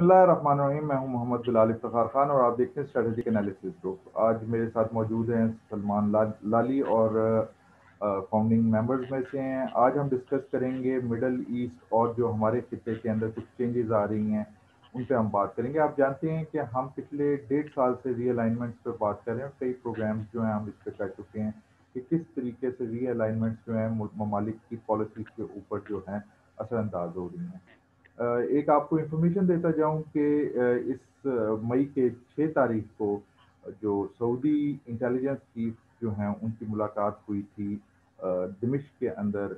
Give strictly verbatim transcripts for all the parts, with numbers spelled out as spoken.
بسم اللہ الرحمن الرحیم، میں ہوں محمد بلال افتخار خان اور آپ دیکھتے ہیں اسٹریٹجک انالیسس گروپ۔ آج میرے ساتھ موجود ہیں سلمان لالی اور فاؤنڈنگ ممبرز میں سے ہیں۔ آج ہم ڈسکس کریں گے مڈل ایسٹ اور جو ہمارے خطے کے اندر کچھ چینجز آ رہی ہیں ان پہ ہم بات کریں گے۔ آپ جانتے ہیں کہ ہم پچھلے ڈیڑھ سال سے ری الائنمنٹس پہ بات کر رہے ہیں اور کئی پروگرامز جو ہیں ہم اس پہ کر چکے ہیں کہ کس طریقے سے ری الائنمنٹس جو ہیں ممالک کی پالیسیز کے اوپر جو ہیں اثر انداز ہو رہی ہیں۔ ایک آپ کو انفارمیشن دیتا جاؤں کہ اس مئی کے چھ تاریخ کو جو سعودی انٹیلیجنس چیف جو ہیں ان کی ملاقات ہوئی تھی دمشق کے اندر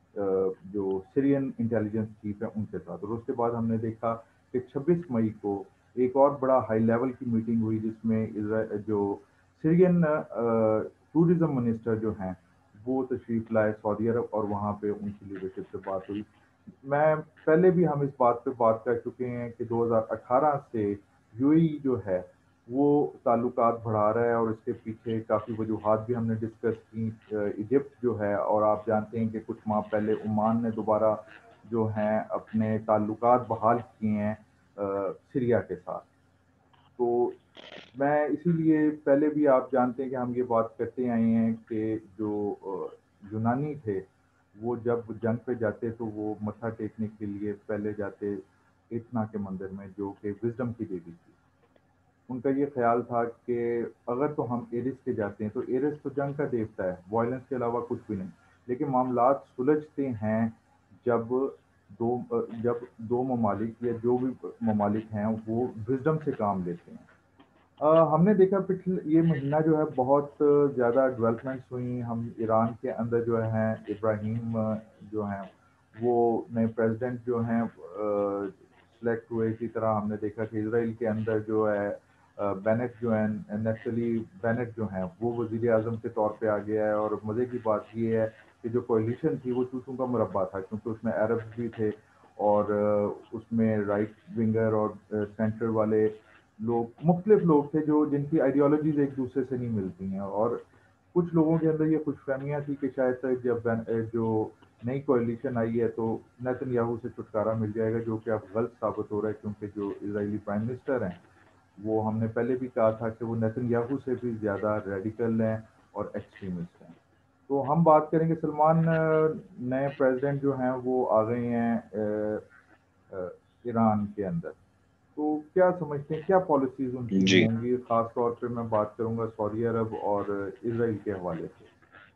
جو سیرین انٹیلیجنس چیف ہے ان کے ساتھ، اور اس کے بعد ہم نے دیکھا کہ چھبیس مئی کو ایک اور بڑا ہائی لیول کی میٹنگ ہوئی جس میں جو سیرین ٹورزم منسٹر جو ہیں وہ تشریف لائے سعودی عرب، اور وہاں پہ ان کی لیڈرشپ سے بات ہوئی۔ میں پہلے بھی ہم اس بات پہ بات کر چکے ہیں کہ دو ہزار اٹھارہ سے یو اے ای جو ہے وہ تعلقات بڑھا رہا ہے، اور اس کے پیچھے کافی وجوہات بھی ہم نے ڈسکس کی۔ ایجپٹ جو ہے، اور آپ جانتے ہیں کہ کچھ ماہ پہلے عمان نے دوبارہ جو ہیں اپنے تعلقات بحال کیے ہیں سیریا کے ساتھ۔ تو میں اسی لیے پہلے بھی آپ جانتے ہیں کہ ہم یہ بات کرتے آئے ہیں کہ جو یونانی تھے وہ جب جنگ پہ جاتے تو وہ متھا ٹیکنے کے لیے پہلے جاتے اتنا کے مندر میں جو کہ وزڈم کی دیوی تھی۔ ان کا یہ خیال تھا کہ اگر تو ہم ایرس کے جاتے ہیں تو ایرس تو جنگ کا دیوتا ہے، وائلنس کے علاوہ کچھ بھی نہیں، لیکن معاملات سلجھتے ہیں جب دو جب دو ممالک یا جو بھی ممالک ہیں وہ وزڈم سے کام لیتے ہیں۔ ہم نے دیکھا پچھلے یہ مہینہ جو ہے بہت زیادہ ڈیولپمنٹس ہوئی۔ ہم ایران کے اندر جو ہیں ابراہیم جو ہیں وہ نئے پریزیڈنٹ جو ہیں سلیکٹ ہوئے۔ اسی طرح ہم نے دیکھا کہ اسرائیل کے اندر جو ہے بینٹ جو ہیں نیفتلی بینٹ جو ہیں وہ وزیر اعظم کے طور پہ آ گیا ہے، اور مزے کی بات یہ ہے کہ جو کولیشن تھی وہ چوسوں کا مربع تھا، کیونکہ اس میں عربز بھی تھے اور اس میں رائٹ ونگر اور سینٹر والے لوگ، مختلف لوگ تھے جو جن کی آئیڈیالوجیز ایک دوسرے سے نہیں ملتی ہیں، اور کچھ لوگوں کے اندر یہ خوش فہمیاں تھی کہ شاید سے جب جو نئی کوalition آئی ہے تو نیتن یاہو سے چھٹکارا مل جائے گا، جو کہ اب غلط ثابت ہو رہا ہے، کیونکہ جو اسرائیلی پرائم منسٹر ہیں وہ ہم نے پہلے بھی کہا تھا کہ وہ نیتن یاہو سے بھی زیادہ ریڈیکل ہیں اور ایکسٹریمسٹ ہیں۔ تو ہم بات کریں گے سلمان، نئے پریزیڈنٹ جو ہیں وہ آ گئے ہیں ایران کے اندر، تو کیا سمجھتے ہیں کیا پالیسیز ان کی جی ہوں گی؟ خاص طور پہ میں بات کروں گا سعودی عرب اور اسرائیل کے حوالے سے۔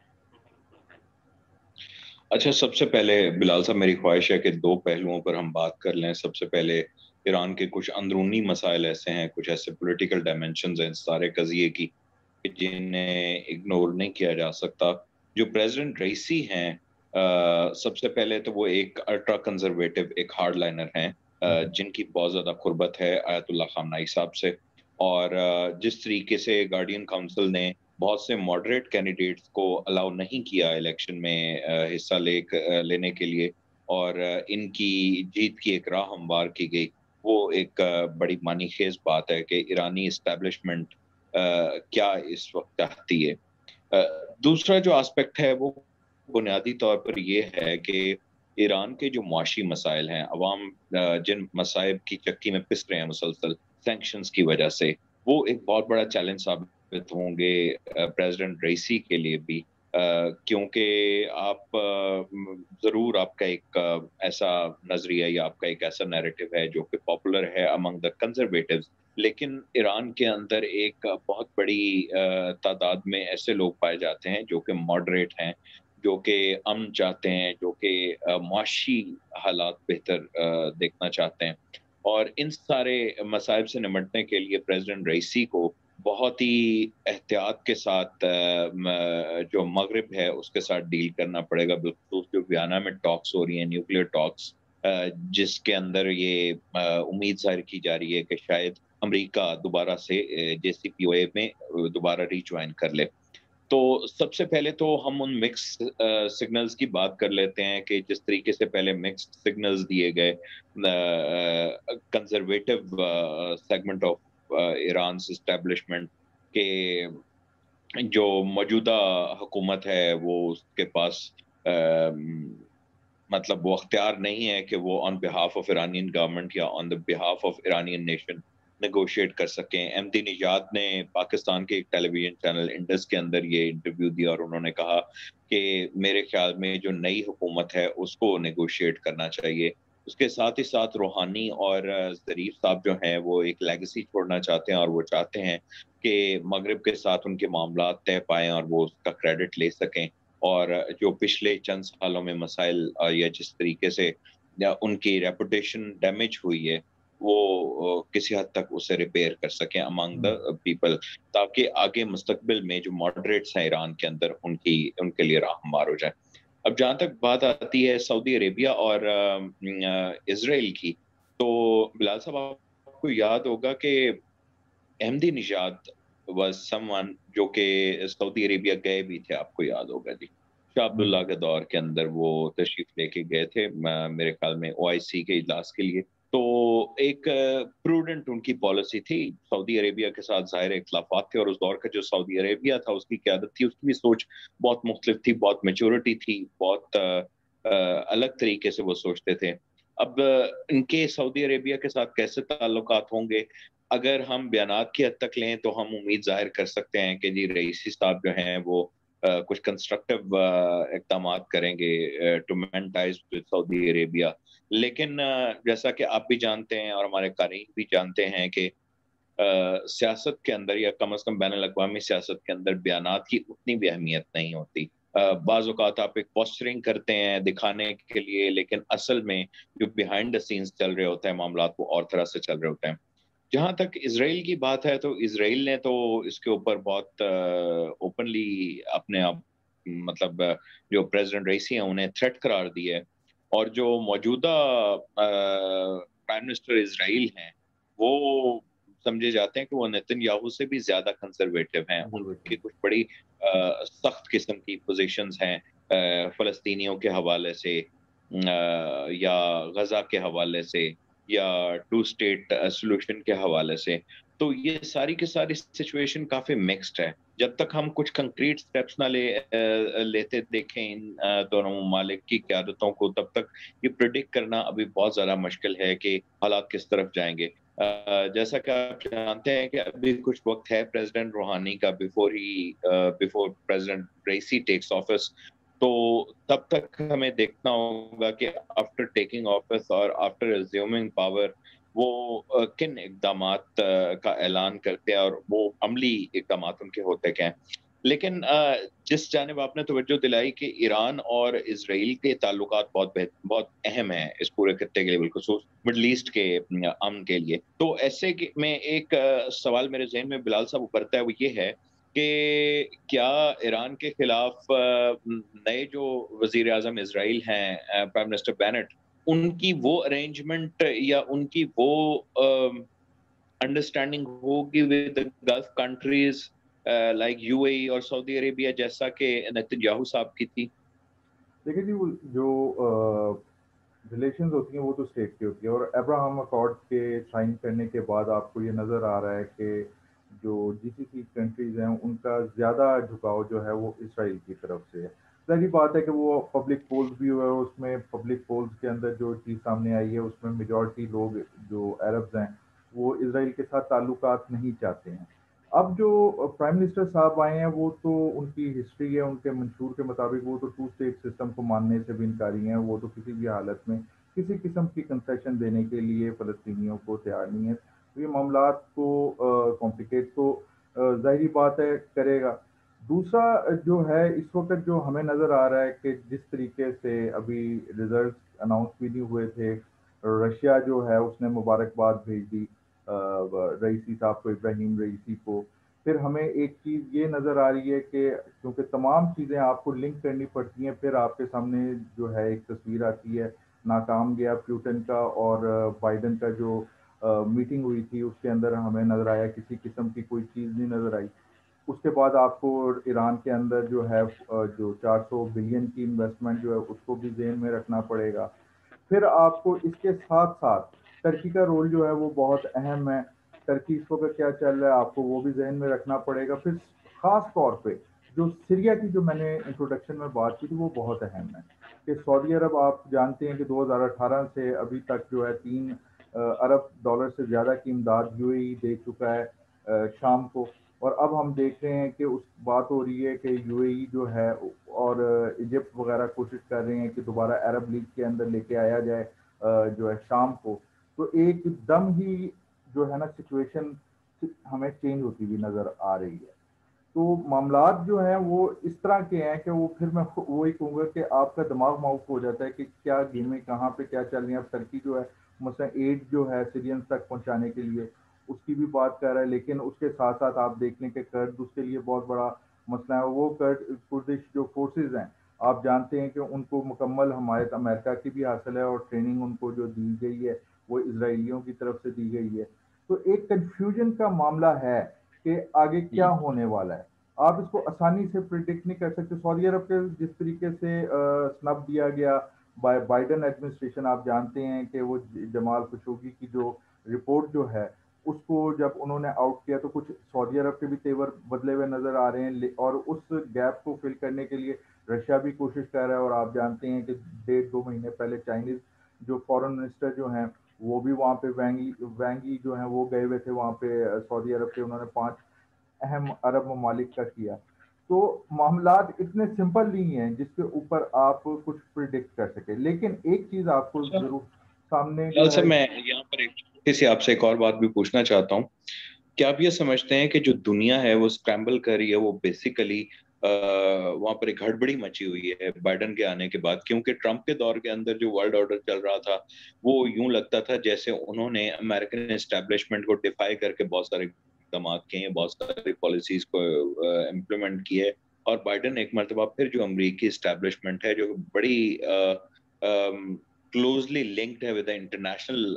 اچھا، سب سے پہلے بلال صاحب میری خواہش ہے کہ دو پہلوؤں پر ہم بات کر لیں۔ سب سے پہلے ایران کے کچھ اندرونی مسائل ایسے ہیں، کچھ ایسے پولیٹیکل ڈائمینشنز ہیں اس سارے قضیے کی جنہیں اگنور نہیں کیا جا سکتا۔ جو پریزیڈنٹ رئیسی ہیں، سب سے پہلے تو وہ ایک الٹرا کنزرویٹو، ایک ہارڈ لائنر ہیں جن کی بہت زیادہ قربت ہے آیت اللہ خامنائی صاحب سے، اور جس طریقے سے گارڈین کاؤنسل نے بہت سے ماڈریٹ کینڈیڈیٹس کو الاؤ نہیں کیا الیکشن میں حصہ لے لینے کے لیے، اور ان کی جیت کی ایک راہ ہموار کی گئی، وہ ایک بڑی معنی خیز بات ہے کہ ایرانی اسٹیبلشمنٹ کیا اس وقت چاہتی ہے۔ دوسرا جو آسپیکٹ ہے وہ بنیادی طور پر یہ ہے کہ ایران کے جو معاشی مسائل ہیں، عوام جن مسائب کی چکی میں پس رہے ہیں مسلسل سینکشنز کی وجہ سے، وہ ایک بہت بڑا چیلنج ثابت ہوں گے پریزیڈنٹ رئیسی کے لیے بھی، کیونکہ آپ ضرور آپ کا ایک ایسا نظریہ یا آپ کا ایک ایسا نیریٹو ہے جو کہ پاپولر ہے امنگ دا کنزرویٹوز، لیکن ایران کے اندر ایک بہت بڑی تعداد میں ایسے لوگ پائے جاتے ہیں جو کہ ماڈریٹ ہیں، جو کہ امن چاہتے ہیں، جو کہ معاشی حالات بہتر دیکھنا چاہتے ہیں، اور ان سارے مسائل سے نمٹنے کے لیے پریزیڈنٹ رئیسی کو بہت ہی احتیاط کے ساتھ جو مغرب ہے اس کے ساتھ ڈیل کرنا پڑے گا، بالخصوص جو ویانا میں ٹاکس ہو رہی ہیں، نیوکلیئر ٹاکس، جس کے اندر یہ امید ظاہر کی جا رہی ہے کہ شاید امریکہ دوبارہ سے جے سی پی او اے میں دوبارہ ری جوائن کر لے۔ تو سب سے پہلے تو ہم ان مکس سگنلز کی بات کر لیتے ہیں کہ جس طریقے سے پہلے مکس سگنلز دیے گئے conservative segment of Iran's establishment کے جو موجودہ حکومت ہے وہ اس کے پاس مطلب وہ اختیار نہیں ہے کہ وہ on behalf of Iranian government یا on the behalf of Iranian nation negotiate کر سکیں. احمدی نژاد نے پاکستان کے ایک ٹیلی ویژن چینل انڈس کے اندر یہ انٹرویو دیا اور انہوں نے کہا کہ میرے خیال میں جو نئی حکومت ہے اس کو نیگوشیٹ کرنا چاہیے. اس کے ساتھ ہی ساتھ روحانی اور ظریف صاحب جو ہیں وہ ایک لیگسی چھوڑنا چاہتے ہیں اور وہ چاہتے ہیں کہ مغرب کے ساتھ ان کے معاملات طے پائیں اور وہ اس کا کریڈٹ لے سکیں. اور جو پچھلے چند سالوں میں مسائل یا جس طریقے سے ان کی ریپوٹیشن ڈیمیج ہوئی ہے وہ کسی حد تک اسے ریپیئر کر سکیں امانگ دا پیپل, تاکہ آگے مستقبل میں جو ماڈریٹس ہیں ایران کے اندر ان کی ان کے لیے راہ ہموار ہو جائے. اب جہاں تک بات آتی ہے سعودی عربیہ اور اسرائیل کی, تو بلال صاحب آپ کو یاد ہوگا کہ احمدی نژاد was someone جو کہ سعودی عربیہ گئے بھی تھے, آپ کو یاد ہوگا جی, شاہ عبداللہ کے دور کے اندر وہ تشریف لے کے گئے تھے میرے خیال میں او آئی سی کے اجلاس کے لیے. تو ایک پروڈنٹ ان کی پالیسی تھی. سعودی عربیہ کے ساتھ ظاہر اختلافات تھے اور اس دور کا جو سعودی عربیہ تھا اس کی قیادت تھی, اس کی بھی سوچ بہت مختلف تھی, بہت میچورٹی تھی, بہت الگ طریقے سے وہ سوچتے تھے. اب ان کے سعودی عربیہ کے ساتھ کیسے تعلقات ہوں گے, اگر ہم بیانات کی حد تک لیں تو ہم امید ظاہر کر سکتے ہیں کہ جی رئیسی صاحب جو ہیں وہ کچھ کنسٹرکٹیو اقدامات کریں گے to mend ties with Saudi Arabia. لیکن جیسا کہ آپ بھی جانتے ہیں اور ہمارے قارئین بھی جانتے ہیں کہ سیاست کے اندر یا کم از کم بین الاقوامی سیاست کے اندر بیانات کی اتنی بھی اہمیت نہیں ہوتی. بعض اوقات آپ ایک پوسچرنگ کرتے ہیں دکھانے کے لیے, لیکن اصل میں جو بیہائنڈ دا سینز چل رہے ہوتے ہیں معاملات وہ اور طرح سے چل رہے ہوتے ہیں. جہاں تک اسرائیل کی بات ہے تو اسرائیل نے تو اس کے اوپر بہت اوپنلی اپنے آپ مطلب جو پریزیڈنٹ رئیسی ہیں انہیں تھریٹ قرار دی ہے, اور جو موجودہ پرائم منسٹر اسرائیل ہیں وہ سمجھے جاتے ہیں کہ وہ نیتن یاہو سے بھی زیادہ کنزرویٹو ہیں. ان کی کچھ بڑی سخت قسم کی پوزیشنز ہیں فلسطینیوں کے حوالے سے یا غزہ کے حوالے سے یا ٹو سٹیٹ سولوشن کے حوالے سے. تو یہ ساری کی ساری سچویشن کافی مکسڈ ہے. جب تک ہم کچھ کنکریٹ سٹیپس نہ لے لیتے دیکھیں ان دونوں ممالک کی قیادتوں کو, تب تک یہ پریڈکٹ کرنا ابھی بہت زیادہ مشکل ہے کہ حالات کس طرف جائیں گے. جیسا کہ آپ جانتے ہیں کہ ابھی کچھ وقت ہے پریزیڈنٹ روحانی کا بیفور ہی before president Raisi takes office, تو تب تک ہمیں دیکھنا ہوگا کہ آفٹر ٹیکنگ آفس اور آفٹر ریزیومنگ پاور وہ کن اقدامات کا اعلان کرتے ہیں اور وہ عملی اقدامات ان کے ہوتے کیا ہیں. لیکن جس جانب آپ نے توجہ دلائی کہ ایران اور اسرائیل کے تعلقات بہت بہت اہم ہیں اس پورے خطے کے لیے, بالخصوص مڈل ایسٹ کے امن کے لیے, تو ایسے میں ایک سوال میرے ذہن میں بلال صاحب ابھرتا ہے, وہ یہ ہے کہ کیا ایران کے خلاف نئے جو وزیر اعظم اسرائیل ہیں پرائم منسٹر بینٹ, ان کی وہ ارینجمنٹ یا ان کی وہ انڈرسٹینڈنگ ہوگی with Gulf countries like U A E اور سعودی عربیہ جیسا کہ نیتن یاہو صاحب کی تھی؟ دیکھیں جی, جو ریلیشنز ہوتی ہیں وہ تو اسٹیٹ کی ہوتی ہے, اور ابراہم اکارڈ کے سائن کرنے کے بعد آپ کو یہ نظر آ رہا ہے کہ جو جی سی سی کنٹریز ہیں ان کا زیادہ جھکاؤ جو ہے وہ اسرائیل کی طرف سے ہے. ظاہری بات ہے کہ وہ پبلک پولز بھی ہوئے, اس میں پبلک پولز کے اندر جو چیز سامنے آئی ہے اس میں میجورٹی لوگ جو عربز ہیں وہ اسرائیل کے ساتھ تعلقات نہیں چاہتے ہیں. اب جو پرائم منسٹر صاحب آئے ہیں وہ تو ان کی ہسٹری ہے, ان کے منشور کے مطابق وہ تو ٹو اسٹیٹ سسٹم کو ماننے سے بھی انکاری ہیں, وہ تو کسی بھی حالت میں کسی قسم کی کنسیشن دینے کے لیے فلسطینیوں کو تیار نہیں ہے. تو یہ معاملات کو کمپلیکیٹ تو ظاہری بات ہے کرے گا. دوسرا جو ہے اس وقت جو ہمیں نظر آ رہا ہے کہ جس طریقے سے ابھی ریزلٹس اناؤنس بھی نہیں ہوئے تھے, رشیا جو ہے اس نے مبارکباد بھیج دی رئیسی صاحب کو, ابراہیم رئیسی کو. پھر ہمیں ایک چیز یہ نظر آ رہی ہے کہ کیونکہ تمام چیزیں آپ کو لنک کرنی پڑتی ہیں, پھر آپ کے سامنے جو ہے ایک تصویر آتی ہے ناکام گیا پیوٹن کا اور بائیڈن کا جو میٹنگ ہوئی تھی اس کے اندر ہمیں نظر آیا کسی قسم کی کوئی چیز نہیں نظر آئی. اس کے بعد آپ کو ایران کے اندر جو ہے جو چار سو بلین کی انویسٹمنٹ جو ہے اس کو بھی ذہن میں رکھنا پڑے گا. پھر آپ کو اس کے ساتھ ساتھ ترکی کا رول جو ہے وہ بہت اہم ہے. ترکی اس وقت کیا چل رہا ہے آپ کو وہ بھی ذہن میں رکھنا پڑے گا. پھر خاص طور پہ جو سیریا کی جو میں نے انٹروڈکشن میں بات کی تھی وہ بہت اہم ہے. کہ سعودی عرب آپ جانتے ہیں کہ دو ہزار اٹھارہ سے ابھی تک جو ہے تین ارب ڈالر سے زیادہ کی امداد یو اے ای دے چکا ہے شام کو، اور اب ہم دیکھ رہے ہیں کہ اس بات ہو رہی ہے کہ یو اے ای جو ہے اور ایجپٹ وغیرہ کوشش کر رہے ہیں کہ دوبارہ عرب لیگ کے اندر لے کے آیا جائے جو ہے شام کو. تو ایک دم ہی جو ہے نا سچویشن ہمیں چینج ہوتی ہوئی نظر آ رہی ہے. تو معاملات جو ہیں وہ اس طرح کے ہیں کہ وہ پھر میں وہی کہوں گا کہ آپ کا دماغ معاف ہو جاتا ہے کہ کیا گیمیں کہاں پہ کیا چل رہی ہیں. اب ترکی جو ہے مثلا ایڈ جو ہے سیرینز تک پہنچانے کے لیے اس کی بھی بات کر رہا ہے، لیکن اس کے ساتھ ساتھ آپ دیکھ لیں کہ کرد اس کے لیے بہت بڑا مسئلہ ہے. وہ کرد کردش جو فورسز ہیں آپ جانتے ہیں کہ ان کو مکمل حمایت امریکہ کی بھی حاصل ہے، اور ٹریننگ ان کو جو دی گئی ہے وہ اسرائیلیوں کی طرف سے دی گئی ہے. تو ایک کنفیوژن کا معاملہ ہے کہ آگے کیا ہونے والا ہے. آپ اس کو آسانی سے پریڈکٹ نہیں کر سکتے. سعودی عرب کے جس طریقے سے سنب دیا گیا بائیڈن ایڈمنسٹریشن، آپ جانتے ہیں کہ وہ جمال خشوگی کی جو رپورٹ جو ہے اس کو جب انہوں نے آؤٹ کیا تو کچھ سعودی عرب کے بھی تیور بدلے ہوئے نظر آ رہے ہیں، اور اس گیپ کو فل کرنے کے لیے رشیا بھی کوشش کر رہا ہے. اور آپ جانتے ہیں کہ ڈیڑھ دو مہینے پہلے چائنیز جو فورن منسٹر جو ہیں وہ بھی وہاں پہ وینگی وینگی جو ہیں وہ گئے ہوئے تھے وہاں پہ سعودی عرب کے. انہوں نے پانچ اہم عرب ممالک کا کیا. تو معاملات اتنے سمپل نہیں ہیں جس کے اوپر آپ کچھ پریڈکٹ کر سکیں. لیکن ایک چیز آپ کو ضرور سامنے جو سے ہے، میں یہاں پر ایک چھوٹی سی آپ سے ایک اور بات بھی پوچھنا چاہتا ہوں. کیا آپ یہ سمجھتے ہیں کہ جو دنیا ہے وہ اسکرامبل کر رہی ہے وہ بیسیکلی وہاں پر ایک ہڑبڑی مچی ہوئی ہے بائیڈن کے آنے کے بعد؟ کیونکہ ٹرمپ کے دور کے اندر جو ورلڈ آرڈر چل رہا تھا وہ یوں لگتا تھا جیسے انہوں نے امریکن اسٹیبلشمنٹ کو ڈیفائی کر کے بہت سارے اقدامات کیے ہیں، بہت ساری پالیسیز کو امپلیمنٹ کیے. اور بائیڈن ایک مرتبہ پھر جو امریکی اسٹیبلشمنٹ ہے جو بڑی کلوزلی لنکڈ ہے ود انٹرنیشنل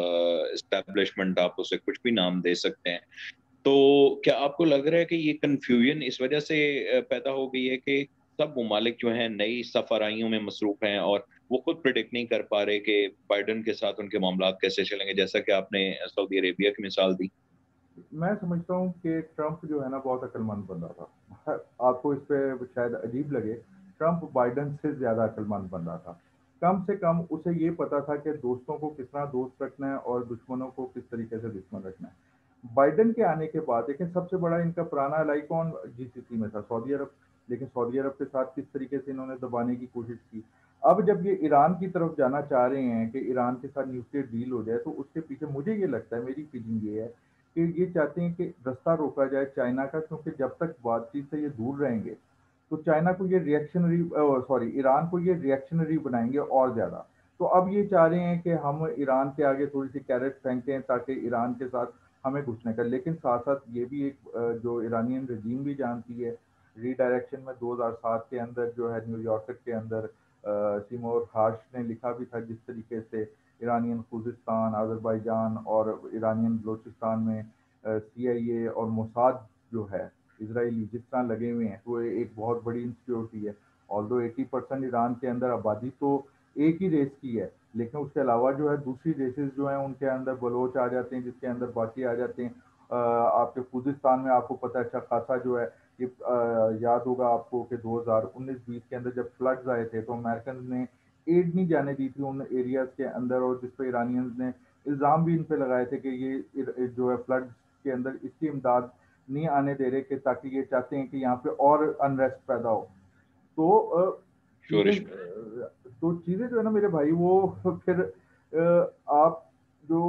اسٹیبلشمنٹ، آپ اسے کچھ بھی نام دے سکتے ہیں. تو کیا آپ کو لگ رہا ہے کہ یہ کنفیوژن اس وجہ سے پیدا ہو گئی ہے کہ سب ممالک جو ہیں نئی سفارائیوں میں مصروف ہیں اور وہ خود پریڈکٹ نہیں کر پا رہے کہ بائیڈن کے ساتھ ان کے معاملات کیسے چلیں گے، جیسا کہ آپ نے سعودی عربیہ کی مثال دی؟ میں سمجھتا ہوں کہ ٹرمپ جو ہے نا بہت عقل مند بندہ تھا. آپ کو اس پہ شاید عجیب لگے، ٹرمپ بائیڈن سے زیادہ عقل مند بندہ تھا. کم سے کم اسے یہ پتا تھا کہ دوستوں کو کس طرح دوست رکھنا ہے اور دشمنوں کو کس طریقے سے دشمن رکھنا ہے. بائیڈن کے آنے کے بعد لیکن سب سے بڑا ان کا پرانا الائی کون جی سی سی میں تھا؟ سعودی عرب. لیکن سعودی عرب کے ساتھ کس طریقے سے انہوں نے دبانے کی کوشش کی. اب جب یہ ایران کی طرف جانا چاہ رہے ہیں کہ ایران کے ساتھ نیوکلیر ڈیل ہو جائے، تو اس کے پیچھے مجھے یہ لگتا ہے، میری فیلنگ یہ ہے کہ یہ چاہتے ہیں کہ رستہ روکا جائے چائنا کا، کیونکہ جب تک بات چیت سے یہ دور رہیں گے تو چائنا کو یہ ریئیکشنری سوری ایران کو یہ ریئیکشنری بنائیں گے اور زیادہ. تو اب یہ چاہ رہے ہیں کہ ہم ایران کے آگے تھوڑی سی کیرٹ پھینکیں تاکہ ایران کے ساتھ ہمیں گھسنے کا. لیکن ساتھ ساتھ یہ بھی ایک جو ایرانین رجیم بھی جانتی ہے، ری ڈائریکشن میں دو ہزار سات کے اندر جو ہے نیو یارکر کے اندر سیمور ہارش نے لکھا بھی تھا جس طریقے سے ایرانین خوزستان، آذربائیجان اور ایرانین بلوچستان میں سی آئی اے اور موساد جو ہے اسرائیلی جس طرح لگے ہوئے ہیں، تو ایک بہت بڑی انسیکیورٹی ہے. آلدو ایٹی پرسینٹ ایران کے اندر آبادی تو ایک ہی ریس کی ہے، لیکن اس کے علاوہ جو ہے دوسری ریسز جو ہیں ان کے اندر بلوچ آ جاتے ہیں، جس کے اندر باقی آ جاتے ہیں. آپ کے خوزستان میں آپ کو پتہ ہے اچھا خاصا جو ہے یہ یاد ہوگا آپ کو کہ دو ہزار انیس بیس کے اندر جب فلڈز آئے تھے تو امریکن نے ایڈ نہیں جانے دی تھی ان ایریاز کے اندر، اور جس پہ ایرانینز نے الزام بھی ان پہ لگائے تھے کہ یہ جو ہے فلڈ کے اندر اس کی امداد نہیں آنے دے رہے کہ تاکہ یہ چاہتے ہیں کہ یہاں پہ اور انریسٹ پیدا ہو. تو چیزیں شورش تو چیزیں جو ہے نا میرے بھائی وہ پھر آپ جو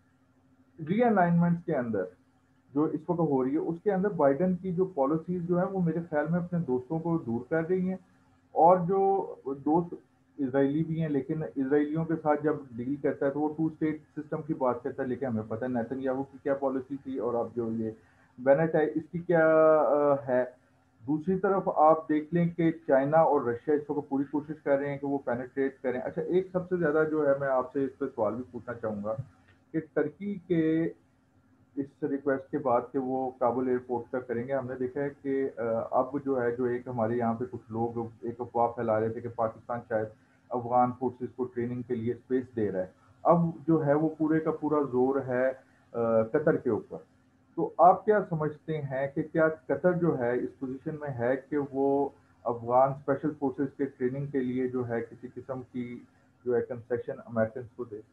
ری الائنمنٹ کے اندر جو اس وقت ہو رہی ہے اس کے اندر بائیڈن کی جو پالیسیز جو ہیں وہ میرے خیال میں اپنے دوستوں کو دور کر رہی ہیں. اور جو دوست اسرائیلی بھی ہیں لیکن اسرائیلیوں کے ساتھ جب ڈیل کرتا ہے تو وہ ٹو اسٹیٹ سسٹم کی بات کرتا ہے، لیکن ہمیں پتہ ہے نیتن یاہو کی کیا پالیسی تھی اور اب جو یہ بینٹ ہے اس کی کیا ہے. دوسری طرف آپ دیکھ لیں کہ چائنا اور رشیا اس وقت پوری کوشش کر رہے ہیں کہ وہ پینیٹریٹ کریں. اچھا ایک سب سے زیادہ جو ہے میں آپ سے اس پہ سوال بھی پوچھنا چاہوں گا کہ ترکی کے اس ریکویسٹ کے بعد کہ وہ کابل ایئرپورٹ کا کریں گے، ہم نے دیکھا ہے کہ اب جو ہے جو ایک ہمارے یہاں پہ کچھ لوگ ایک افواہ پھیلا رہے تھے کہ پاکستان شاید افغان فورسز کو ٹریننگ کے لیے اسپیس دے رہا ہے. اب جو ہے وہ پورے کا پورا زور ہے قطر کے اوپر. تو آپ کیا سمجھتے ہیں کہ کیا قطر جو ہے اس پوزیشن میں ہے کہ وہ افغان اسپیشل فورسز کے ٹریننگ کے لیے جو ہے کسی قسم کی جو ہے کنسیشن امریکنس کو دے؟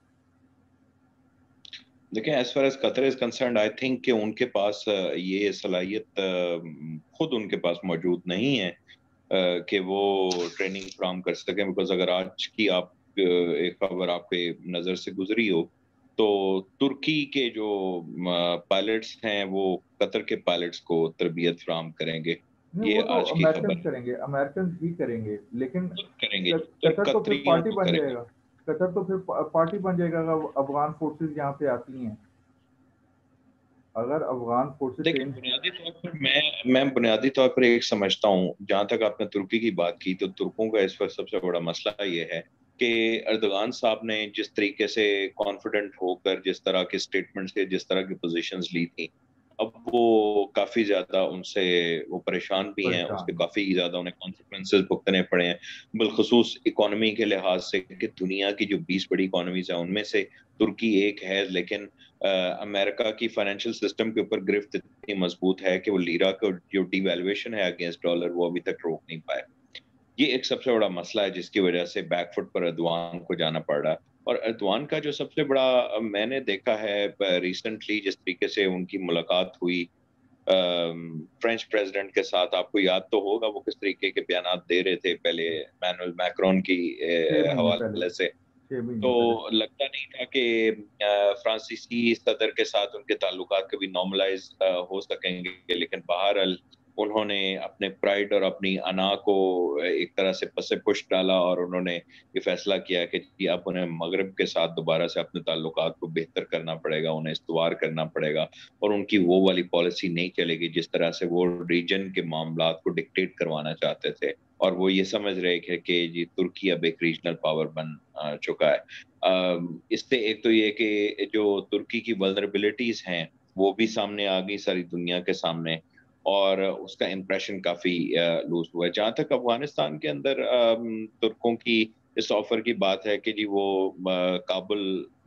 دیکھیں as far as Qatar is concerned I think کہ ان کے پاس یہ صلاحیت خود ان کے پاس موجود نہیں ہے کہ وہ ٹریننگ فراہم کر سکیں، بیکاز اگر آج کی آپ ایک خبر آپ کے نظر سے گزری ہو تو ترکی کے جو پائلٹس ہیں وہ قطر کے پائلٹس کو تربیت فراہم کریں گے، نہیں، وہ یہ تو آج کی خبر امریکنز کریں گے، امریکنز ہی کریں گے، لیکن کریں گے، قطر تو پھر قطریوں پارٹی کو بن کریں جائے گے۔ گا، قطر تو پھر پارٹی بن جائے گا اگر افغان فورسز یہاں پہ آتی ہیں، اگر افغان فورسز دیکھیں ٹرین۔ بنیادی طور پر میں میں بنیادی طور پر ایک سمجھتا ہوں، جہاں تک آپ نے ترکی کی بات کی تو ترکوں کا اس وقت سب سے بڑا مسئلہ یہ ہے کہ اردوغان صاحب نے جس طریقے سے کانفیڈنٹ ہو کر جس طرح کے سٹیٹمنٹ سے جس طرح کی پوزیشنز لی تھی، اب وہ کافی زیادہ ان سے وہ پریشان بھی ہیں، اس کے پریشان ہیں۔ کافی زیادہ انہیں کانسیکوینسز بھگتنے پڑے ہیں، بالخصوص اکانومی کے لحاظ سے کہ دنیا کی جو بیس بڑی اکانومیز ہیں ان میں سے ترکی ایک ہے، لیکن امریکہ کی فائنینشیل سسٹم کے اوپر گرفت اتنی مضبوط ہے کہ وہ لیرا کا جو ڈی ویلویشن ہے اگینسٹ ڈالر وہ ابھی تک روک نہیں پائے۔ یہ ایک سب سے بڑا مسئلہ ہے جس کی وجہ سے بیک فٹ پر اردوان کو جانا پڑ رہا ہے۔ اور اردوان کا جو سب سے بڑا میں نے دیکھا ہے ریسنٹلی جس طریقے سے ان کی ملاقات ہوئی فرینچ پریزیڈنٹ کے ساتھ، آپ کو یاد تو ہوگا وہ کس طریقے کے بیانات دے رہے تھے پہلے مینوئل میکرون کی چھ مہینے پہلے حوالے سے، چھ تو مہینے پہلے لگتا نہیں تھا کہ فرانسیسی صدر کے ساتھ ان کے تعلقات کبھی نارملائز ہو سکیں گے، لیکن بہرحال انہوں نے اپنے پرائیڈ اور اپنی انا کو ایک طرح سے پس پش ڈالا اور انہوں نے یہ فیصلہ کیا کہ جی اب انہیں مغرب کے ساتھ دوبارہ سے اپنے تعلقات کو بہتر کرنا پڑے گا، انہیں استوار کرنا پڑے گا، اور ان کی وہ والی پالیسی نہیں چلے گی جس طرح سے وہ ریجن کے معاملات کو ڈکٹیٹ کروانا چاہتے تھے، اور وہ یہ سمجھ رہے تھے کہ جی ترکی اب ایک ریجنل پاور بن چکا ہے۔ اس سے ایک تو یہ کہ جو ترکی کی ولنریبلٹیز ہیں وہ بھی سامنے آ گئی ساری دنیا کے سامنے، اور اس کا امپریشن کافی لوز ہوا ہے۔ جہاں تک افغانستان کے اندر ترکوں کی اس آفر کی بات ہے کہ جی وہ کابل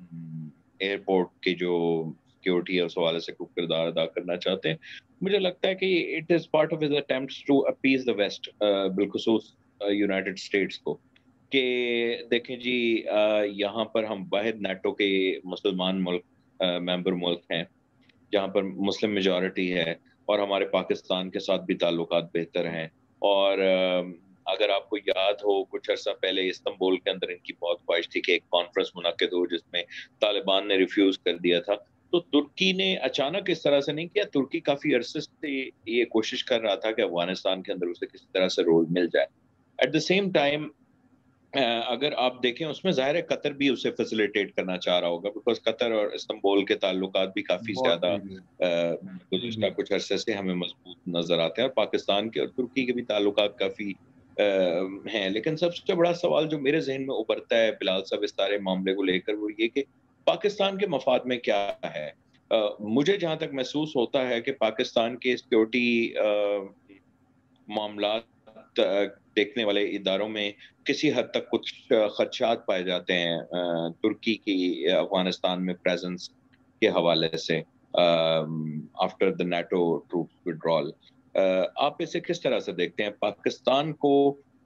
ایئرپورٹ کے جو سیکیورٹی ہے اس حوالے سے کچھ کردار ادا کرنا چاہتے ہیں، مجھے لگتا ہے کہ it is part of his attempts to appease the West, بالخصوص یونائٹڈ اسٹیٹس کو، کہ دیکھیں جی یہاں پر ہم واحد نیٹو کے مسلمان ملک ممبر ملک ہیں جہاں پر مسلم میجورٹی ہے، اور ہمارے پاکستان کے ساتھ بھی تعلقات بہتر ہیں، اور اگر آپ کو یاد ہو کچھ عرصہ پہلے استنبول کے اندر ان کی بہت خواہش تھی کہ ایک کانفرنس منعقد ہو جس میں طالبان نے ریفیوز کر دیا تھا، تو ترکی نے اچانک اس طرح سے نہیں کیا، ترکی کافی عرصے سے یہ کوشش کر رہا تھا کہ افغانستان کے اندر اسے کسی طرح سے رول مل جائے۔ ایٹ دا سیم ٹائم اگر آپ دیکھیں اس میں ظاہر ہے قطر بھی اسے فیسیلیٹیٹ کرنا چاہ رہا ہوگا، بیکاز قطر اور استنبول کے تعلقات بھی کافی بہت زیادہ قریبی گزشتہ قریبی کچھ عرصے سے ہمیں مضبوط نظر آتے ہیں، اور پاکستان کے اور ترکی کے بھی تعلقات کافی ہیں، لیکن سب سے بڑا سوال جو میرے ذہن میں ابھرتا ہے بلال صاحب اس سارے معاملے کو لے کر وہ یہ کہ پاکستان کے مفاد میں کیا ہے۔ مجھے جہاں تک محسوس ہوتا ہے کہ پاکستان کے سیکیورٹی معاملات دیکھنے والے اداروں میں کسی حد تک کچھ خدشات پائے جاتے ہیں ترکی کی افغانستان میں پریزنس کے حوالے سے after the NATO troops withdrawal. آپ اسے کس طرح سے دیکھتے ہیں؟ پاکستان کو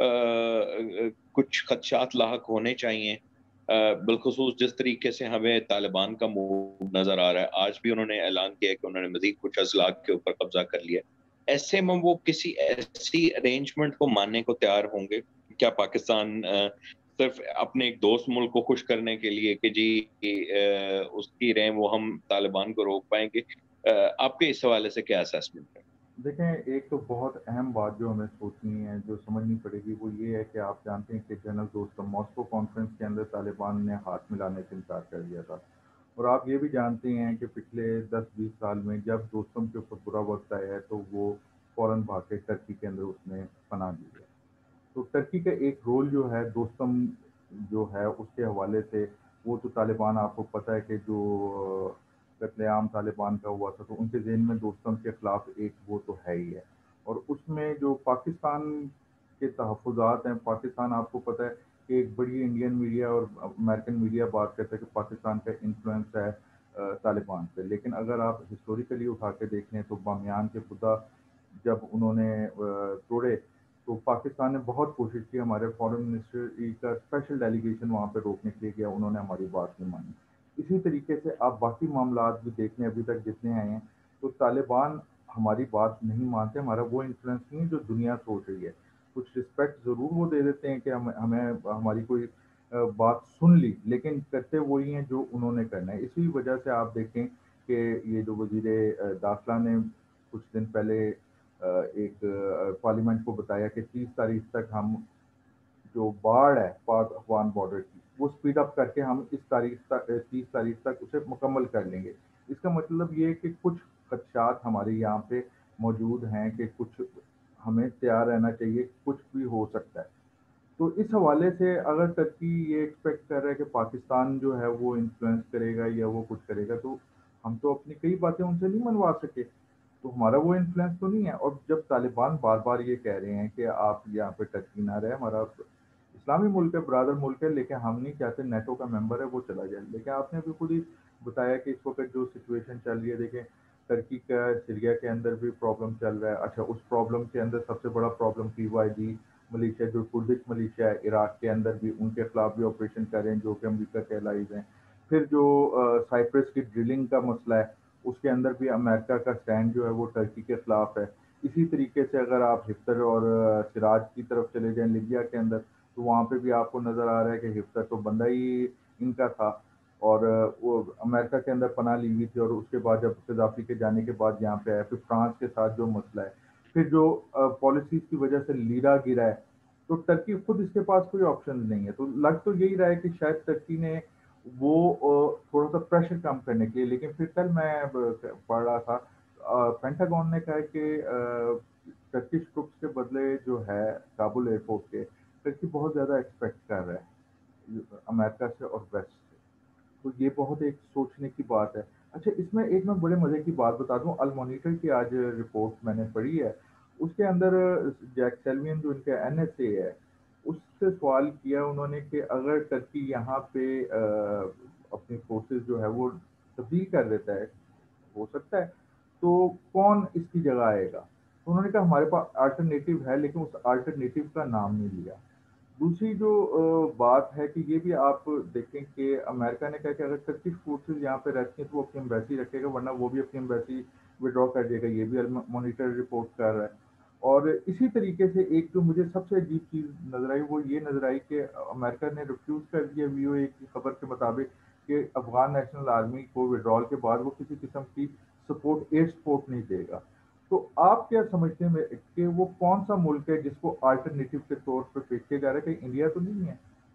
کچھ خدشات لاحق ہونے چاہیے، بالخصوص جس طریقے سے ہمیں طالبان کا موو نظر آ رہا ہے، آج بھی انہوں نے اعلان کیا کہ انہوں نے مزید کچھ اضلاع کے اوپر قبضہ کر لیا، ایسے میں وہ کسی ایسی ارینجمنٹ کو ماننے کو تیار ہوں گے؟ کیا پاکستان صرف اپنے ایک دوست ملک کو خوش کرنے کے لیے کہ جی اس کی رہیں وہ ہم طالبان کو روک پائیں گے؟ آپ کے اس حوالے سے کیا اسیسمنٹ ہے؟ دیکھیں، ایک تو بہت اہم بات جو ہمیں سوچنی ہے، جو سمجھنی پڑے گی، وہ یہ ہے کہ آپ جانتے ہیں کہ جنرل دوستم ماسکو کانفرنس کے اندر طالبان نے ہاتھ ملانے سے انکار کر دیا تھا، اور آپ یہ بھی جانتے ہیں کہ پچھلے دس بیس سال میں جب دوستم کے اوپر برا وقت آیا ہے تو وہ فوراً بھاگ کے ٹرکی کے اندر اس نے پناہ دی ہے۔ تو ٹرکی کا ایک رول جو ہے دوستم جو ہے اس کے حوالے سے، وہ تو طالبان آپ کو پتہ ہے کہ جو قتل عام طالبان کا ہوا تھا تو ان کے ذہن میں دوستم کے خلاف ایک وہ تو ہے ہی ہے، اور اس میں جو پاکستان کے تحفظات ہیں، پاکستان آپ کو پتہ ہے کہ ایک بڑی انڈین میڈیا اور امریکن میڈیا بات کرتا ہے کہ پاکستان کا انفلوئنس ہے طالبان پہ، لیکن اگر آپ ہسٹوریکلی اٹھا کے دیکھیں تو بامیان کے خدا جب انہوں نے توڑے تو پاکستان نے بہت کوشش کی, ہمارے فارن منسٹر کا اسپیشل ڈیلیگیشن وہاں پہ روکنے کے لیے گیا, انہوں نے ہماری بات نہیں مانی. اسی طریقے سے آپ باقی معاملات بھی دیکھ لیں ابھی تک جتنے آئے ہیں, تو طالبان ہماری بات نہیں مانتے, ہمارا وہ انفلوئنس نہیں جو دنیا سوچ رہی ہے. کچھ رسپیکٹ ضرور وہ دے دیتے ہیں کہ ہمیں ہمیں ہماری کوئی بات سن لی, لیکن کرتے وہی ہیں جو انہوں نے کرنا ہے. اسی وجہ سے آپ دیکھیں کہ یہ جو وزیر داخلہ نے کچھ دن پہلے ایک پارلیمنٹ کو بتایا کہ تیس تاریخ تک ہم جو باڑ ہے پاک افغان بارڈر کی وہ اسپیڈ اپ کر کے ہم اس تاریخ تک تیس تاریخ تک اسے مکمل کر لیں گے. اس کا مطلب یہ ہے کہ کچھ خدشات ہمارے یہاں پہ موجود ہیں کہ کچھ ہمیں تیار رہنا چاہیے, کچھ بھی ہو سکتا ہے. تو اس حوالے سے اگر ترکی یہ ایکسپیکٹ کر رہا ہے کہ پاکستان جو ہے وہ انفلوئنس کرے گا یا وہ کچھ کرے گا, تو ہم تو اپنی کئی باتیں ان سے نہیں منوا سکے, تو ہمارا وہ انفلوئنس تو نہیں ہے. اور جب طالبان بار بار یہ کہہ رہے ہیں کہ آپ یہاں پہ ٹرکی نہ رہے, ہمارا اسلامی ملک ہے, برادر ملک ہے, لیکن ہم نہیں چاہتے نیٹو کا ممبر ہے وہ چلا جائے. لیکن آپ نے بھی خود ہی بتایا کہ اس وقت جو سچویشن چل رہی ہے, دیکھیں ترکی کا سیریا کے اندر بھی پرابلم چل رہا ہے. اچھا, اس پرابلم کے اندر سب سے بڑا problem P Y D militia جو کردش ملیشیا ہے عراق کے اندر بھی, ان کے خلاف بھی آپریشن کر رہے ہیں جو کہ امریکہ کے الائز ہیں. پھر جو سائپرس کی ڈرلنگ کا مسئلہ ہے, اس کے اندر بھی امریکہ کا سٹینڈ جو ہے وہ ٹرکی کے خلاف ہے. اسی طریقے سے اگر آپ ہفتر اور سراج کی طرف چلے جائیں لیبیا کے اندر, تو وہاں پہ بھی آپ کو نظر آ رہا ہے کہ ہفتر تو بندہ ہی ان کا تھا, اور وہ امریکہ کے اندر پناہ لی ہوئی تھی, اور اس کے بعد جب قذافی کے جانے کے بعد یہاں پہ آیا. پھر فرانس کے ساتھ جو مسئلہ ہے, پھر جو پالیسیز کی وجہ سے لیرا گرا ہے, تو ٹرکی خود اس کے پاس کوئی آپشن نہیں ہے. تو لگ تو یہی رہا ہے کہ شاید ٹرکی نے وہ تھوڑا سا پریشر کم کرنے کے لیے, لیکن پھر کل میں پڑھ رہا تھا پینٹاگون نے کہا کہ ٹرکش ٹروپس کے بدلے جو ہے کابل ایئرپورٹ کے, ٹرکی بہت زیادہ ایکسپیکٹ کر رہا ہے امریکہ سے اور ویسٹ سے. تو یہ بہت ایک سوچنے کی بات ہے. اچھا, اس میں ایک میں بڑے مزے کی بات بتا دوں, المانیٹر کی آج رپورٹ میں نے پڑھی ہے, اس کے اندر جیک سیلوین جو ان کے این ایس اے ہے, اس سے سوال کیا انہوں نے کہ اگر ٹرکی یہاں پہ اپنی فورسز جو ہے وہ تبدیل کر دیتا ہے, ہو سکتا ہے, تو کون اس کی جگہ آئے گا. تو انہوں نے کہا ہمارے پاس آلٹرنیٹیو ہے, لیکن اس آلٹرنیٹیو کا نام نہیں لیا. دوسری جو بات ہے کہ یہ بھی آپ دیکھیں کہ امریکہ نے کہا کہ اگر ٹرکش فورسز یہاں پہ رہتی ہیں تو وہ اپنی ایمبیسی رکھے گا, ورنہ وہ بھی اپنی ایمبیسی ودرا کر دے گا. یہ بھی مانیٹر رپورٹ کر رہا ہے. اور اسی طریقے سے ایک جو مجھے سب سے عجیب چیز نظر آئی وہ یہ نظر آئی کہ امریکہ نے ریفیوز کر دیا وی او اے کی خبر کے مطابق کہ افغان نیشنل آرمی کو ودرال کے بعد وہ کسی قسم کی سپورٹ ایئر سپورٹ نہیں دے گا. تو آپ کیا سمجھتے ہیں کہ وہ کون سا ملک ہے جس کو آلٹرنیٹیو کے طور پہ پیش کیا جا رہا ہے, کہ انڈیا تو نہیں ہے؟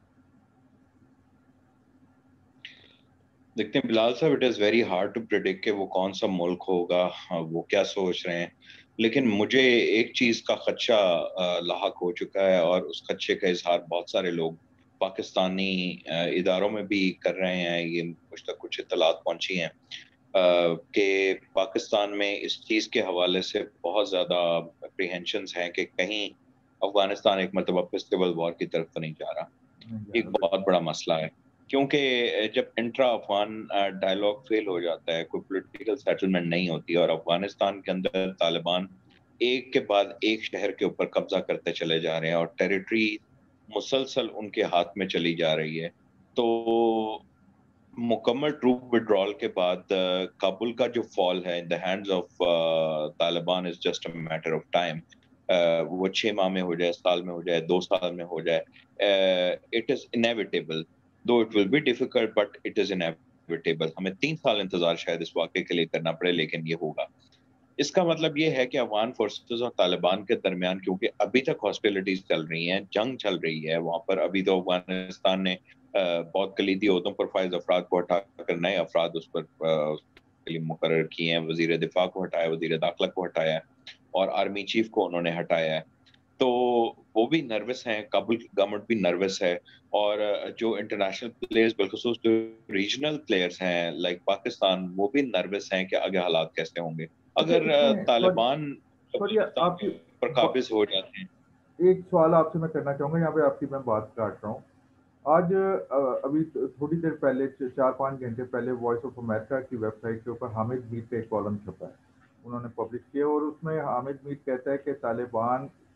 دیکھتے ہیں Bilal sahab, it is very hard to predict کہ وہ کون سا ملک ہوگا, وہ کیا سوچ رہے ہیں. لیکن مجھے ایک چیز کا خدشہ لاحق ہو چکا ہے, اور اس خدشے کا اظہار بہت سارے لوگ پاکستانی اداروں میں بھی کر رہے ہیں. یہ مجھ تک کچھ اطلاعات پہنچی ہیں کہ پاکستان میں اس چیز کے حوالے سے بہت زیادہ اپریہنشنز ہیں کہ کہیں افغانستان ایک مرتبہ فیسٹیول وار کی طرف تو نہیں جا رہا. ایک بہت بڑا مسئلہ ہے, کیونکہ جب انٹرا افغان ڈائلاگ فیل ہو جاتا ہے, کوئی پولیٹیکل سیٹلمنٹ نہیں ہوتی, اور افغانستان کے اندر طالبان ایک کے بعد ایک شہر کے اوپر قبضہ کرتے چلے جا رہے ہیں, اور ٹیریٹری مسلسل ان کے ہاتھ میں چلی جا رہی ہے, تو مکمل ٹروپ وڈرال کے بعد کابل کا جو فال ہے in the hands of Taliban is just a matter of time. وہ چھ ماہ میں ہو جائے, سال میں ہو جائے, دو سال میں ہو جائے, it is inevitable, though it will be difficult but it is inevitable. ہمیں تین سال انتظار شاید اس واقعے کے لیے کرنا پڑے, لیکن یہ ہوگا. اس کا مطلب یہ ہے کہ افغان فورسز اور طالبان کے درمیان کیونکہ ابھی تک ہاسٹیلٹیز چل رہی ہیں, جنگ چل رہی ہے وہاں پر. ابھی تو افغانستان نے بہت کلیدی عہدوں پر فائز افراد کو ہٹا کر نئے افراد اس پر کے لیے مقرر کیے ہیں. وزیر دفاع کو ہٹایا, وزیر داخلہ کو ہٹایا, اور آرمی چیف کو انہوں نے ہٹایا ہے. تو وہ بھی نروس ہیں, کابل کی گورنمنٹ بھی نروس ہے, اور جو انٹرنیشنل پلیئرز بالخصوص جو ریجنل پلیئرز ہیں لائک پاکستان, وہ بھی نروس ہیں کہ آگے حالات کیسے ہوں گے اچھا, اگر اس میں طالبان سوری افغانستان آپ کے کی اوپر قابض ہو جاتے ہیں. ایک سوال آپ سے میں کرنا چاہوں گا, یہاں پہ آپ کی میں بات کاٹ رہا ہوں. آج ابھی تھوڑی دیر پہلے, چار پانچ گھنٹے پہلے, وائس آف امریکہ کی ویب سائٹ کے اوپر حامد میر کا ایک کالم چھپا ہے, انہوں نے پبلش کیا, اور اس میں حامد میر کہتا ہے کہ طالبان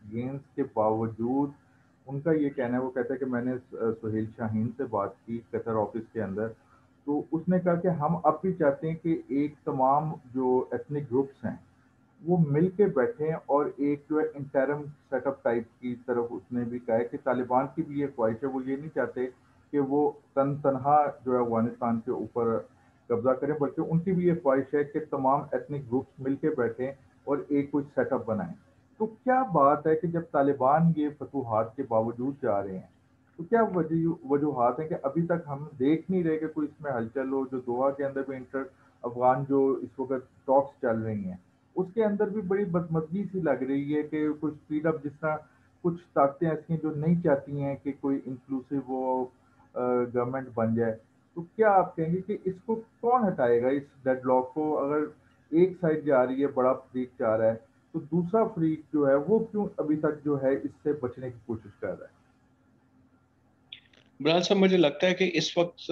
گینز کے باوجود ان کا یہ کہنا ہے، وہ کہتا ہے کہ میں نے سہیل شاہین سے بات کی قطر آفس کے اندر، تو اس نے کہا کہ ہم اب بھی چاہتے ہیں کہ ایک تمام جو ایتھنک گروپس ہیں وہ مل کے بیٹھیں اور ایک جو ہے انٹرم سیٹ اپ ٹائپ کی طرف اس نے بھی کہا ہے کہ طالبان کی بھی یہ خواہش ہے، وہ یہ نہیں چاہتے کہ وہ تن تنہا جو ہے افغانستان کے اوپر قبضہ کریں، بلکہ ان کی بھی یہ خواہش ہے کہ تمام ایتھنک گروپس مل کے بیٹھیں اور ایک کوئی سیٹ اپ بنائیں۔ تو کیا بات ہے کہ جب طالبان یہ فتوحات کے باوجود جا رہے ہیں تو کیا وجوہات ہیں کہ ابھی تک ہم دیکھ نہیں رہے کہ کوئی اس میں ہلچل ہو؟ جو دوحہ کے اندر بھی انٹر افغان جو اس وقت ٹاکس چل رہی ہیں اس کے اندر بھی بڑی بدمزگی سی لگ رہی ہے کہ کچھ اسپیڈ اپ، جس طرح کچھ طاقتیں ایسی ہیں جو نہیں چاہتی ہیں کہ کوئی انکلوسیو وہ گورنمنٹ بن جائے۔ تو کیا آپ کہیں گے کہ اس کو کون ہٹائے گا، اس ڈیڈ لاک کو؟ اگر ایک سائڈ جا رہی ہے، بڑا فریق جا رہا ہے، تو دوسرا فریق جو ہے وہ کیوں ابھی تک جو ہے اس سے بچنے کی کوشش کر رہا ہے؟ بلال صاحب، مجھے لگتا ہے کہ اس وقت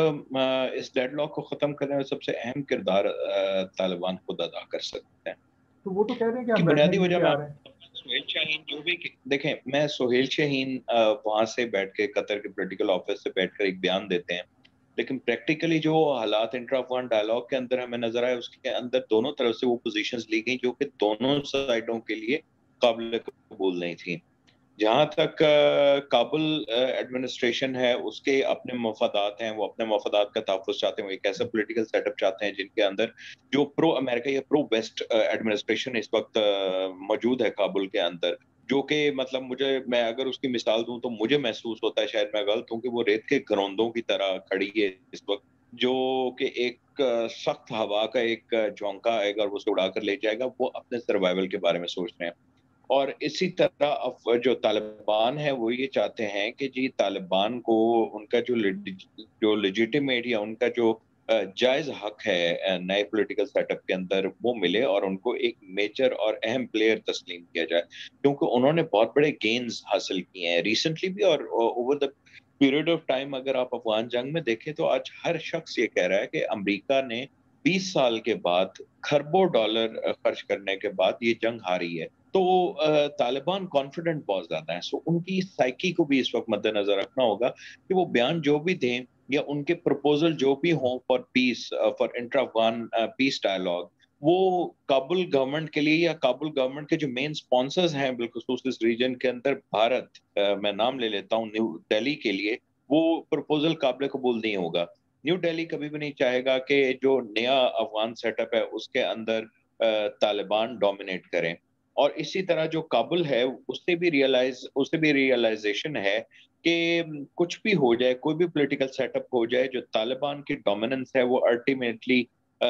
اس ڈیڈ لاک کو ختم کرنے میں سب سے اہم کردار طالبان خود ادا کر سکتے ہیں۔ تو وہ تو کہہ رہے ہیں کہ کی ہم بیٹھنے بنیادی کے لیے وجہ میں تیار ہیں۔ سہیل شاہین جو بھی دیکھیں، میں سہیل شاہین وہاں سے بیٹھ کے قطر کے پولیٹیکل آفس سے بیٹھ کر ایک بیان دیتے ہیں، لیکن پریکٹیکلی جو حالات انٹر افغان ڈائلاگ کے اندر ہمیں نظر آئے، اس کے اندر دونوں طرف سے وہ پوزیشنز لی گئیں جو کہ دونوں سائڈوں کے لیے قابل قبول نہیں تھیں۔ جہاں تک کابل ایڈمنسٹریشن ہے، اس کے اپنے مفادات ہیں، وہ اپنے مفادات کا تحفظ چاہتے ہیں، وہ ایک ایسا پولیٹیکل سیٹ اپ چاہتے ہیں جن کے اندر جو پرو امریکہ یا پرو ویسٹ ایڈمنسٹریشن اس وقت موجود ہے کابل کے اندر، جو کہ مطلب مجھے، میں اگر اس کی مثال دوں تو مجھے محسوس ہوتا ہے، شاید میں غلط ہوں، کہ وہ ریت کے گروندوں کی طرح کھڑی ہے اس وقت، جو کہ ایک سخت ہوا کا ایک جھونکا آئے گا اور اسے اڑا کر لے جائے گا، وہ اپنے سروائیول کے بارے میں سوچ رہے ہیں۔ اور اسی طرح جو طالبان ہے وہ یہ چاہتے ہیں کہ جی طالبان کو ان کا جو جو لیجیٹیمیٹ یا ان کا جو جائز حق ہے نئے پولیٹیکل سیٹ اپ کے اندر وہ ملے، اور ان کو ایک میجر اور اہم پلیئر تسلیم کیا جائے، کیونکہ انہوں نے بہت بڑے گینز حاصل کیے ہیں ریسنٹلی بھی اور over the period of time. اگر آپ افغان جنگ میں دیکھیں تو آج ہر شخص یہ کہہ رہا ہے کہ امریکہ نے بیس سال کے بعد کھربوں ڈالر خرچ کرنے کے بعد یہ جنگ ہاری ہے۔ تو طالبان کانفیڈنٹ بہت زیادہ ہیں، سو ان کی سائیکی کو بھی اس وقت مد نظر رکھنا ہوگا کہ وہ بیان جو بھی دیں یا ان کے پروپوزل جو بھی ہوں for peace, for inter Afghan peace dialogue, وہ کابل گورنمنٹ کے لیے یا کابل گورنمنٹ کے جو مین سپانسرز ہیں بالخصوص اس ریجن کے اندر، بھارت، میں نام لے لیتا ہوں، نیو دہلی کے لیے وہ پروپوزل قابل قبول نہیں ہوگا۔ نیو دہلی کبھی بھی نہیں چاہے گا کہ جو نیا افغان سیٹ اپ ہے اس کے اندر طالبان ڈومینیٹ کریں۔ اور اسی طرح جو کابل ہے اس سے بھی ریئلائز اس سے بھی ریئلائزیشن ہے کہ کچھ بھی ہو جائے، کوئی بھی پولیٹیکل سیٹ اپ ہو جائے، جو طالبان کی ڈومیننس ہے وہ الٹیمیٹلی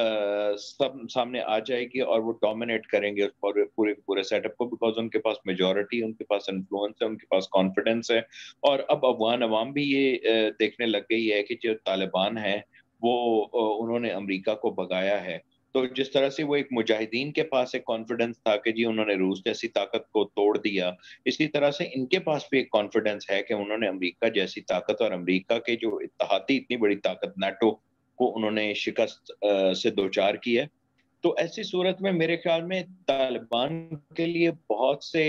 سب سامنے آ جائے گی اور وہ ڈومینیٹ کریں گے پورے پورے سیٹ اپ کو، بیکاز ان کے پاس میجورٹی، ان کے پاس انفلوئنس ہے، ان کے پاس کانفیڈنس ہے۔ اور اب افغان عوام بھی یہ دیکھنے لگ گئی ہے کہ جو طالبان ہیں وہ انہوں نے امریکہ کو بھگایا ہے، تو جس طرح سے وہ ایک مجاہدین کے پاس ایک کانفیڈنس تھا کہ جی انہوں نے روس جیسی طاقت کو توڑ دیا، اسی طرح سے ان کے پاس بھی ایک کانفیڈنس ہے کہ انہوں نے امریکہ جیسی طاقت اور امریکہ کے جو اتحادی اتنی بڑی طاقت نیٹو کو انہوں نے شکست سے دوچار کی ہے۔ تو ایسی صورت میں میرے خیال میں طالبان کے لیے بہت سے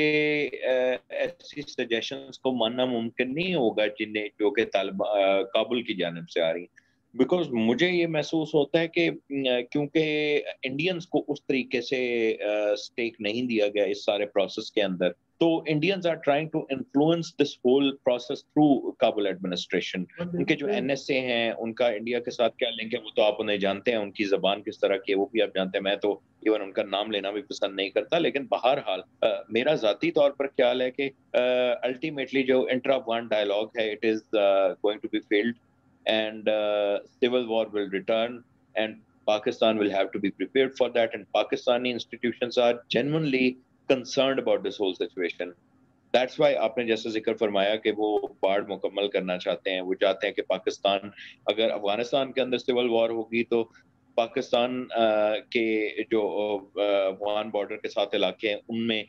ایسی سجیشنز کو ماننا ممکن نہیں ہوگا جنہیں جو کہ طالبان کابل کی جانب سے آ رہی ہیں، بیکاز مجھے یہ محسوس ہوتا ہے کہ کیونکہ انڈینز کو اس طریقے سے سٹیک نہیں دیا گیا اس سارے پروسیس کے اندر، تو Indians are trying to influence this whole process through Kabul administration. ان کے جو این ایس اے ہیں، ان کا انڈیا کے ساتھ کیا لنک ہے وہ تو آپ انہیں جانتے ہیں، ان کی زبان کس طرح کی ہے وہ بھی آپ جانتے ہیں، میں تو ایون ان کا نام لینا بھی پسند نہیں کرتا، لیکن بہرحال میرا ذاتی طور پر خیال ہے کہ الٹیمیٹلی جو انٹر افغان ڈائلاگ ہے it is going to be failed and uh, civil war will return and Pakistan will have to be prepared for that, and Pakistani institutions are genuinely concerned about this whole situation. That's why آپ نے جیسے ذکر فرمایا کہ وہ باڑ مکمل کرنا چاہتے ہیں، وہ چاہتے ہیں کہ پاکستان، اگر افغانستان کے اندر سول وار ہوگی تو پاکستان کے جو افغان بارڈر کے ساتھ علاقے ہیں ان میں